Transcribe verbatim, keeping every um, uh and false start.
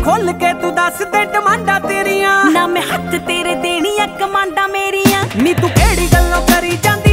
खोल के तू दस दे डिमांडा तेरिया, ना मैं हथ तेरे देनिया कमांडा मेरिया। नी तू केड़ी गल्लों करी जांदी